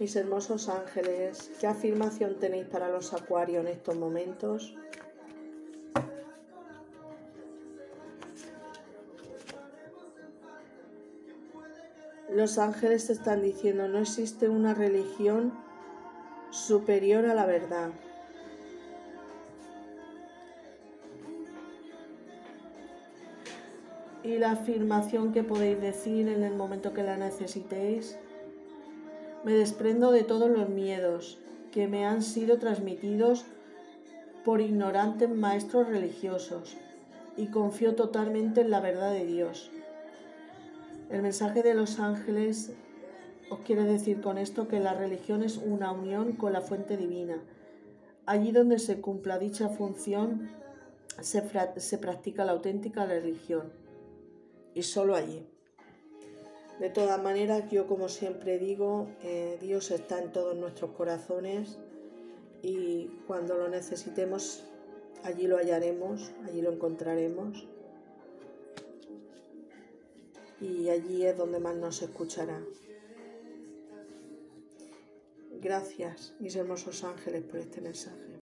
Mis hermosos ángeles, ¿qué afirmación tenéis para los acuarios en estos momentos? Los ángeles te están diciendo, no existe una religión superior a la verdad. Y la afirmación que podéis decir en el momento que la necesitéis: me desprendo de todos los miedos que me han sido transmitidos por ignorantes maestros religiosos y confío totalmente en la verdad de Dios. El mensaje de los ángeles os quiere decir con esto que la religión es una unión con la fuente divina. Allí donde se cumpla dicha función se practica la auténtica religión, y solo allí. De todas maneras, yo como siempre digo, Dios está en todos nuestros corazones y cuando lo necesitemos, allí lo hallaremos, allí lo encontraremos y allí es donde más nos escuchará. Gracias, mis hermosos ángeles, por este mensaje.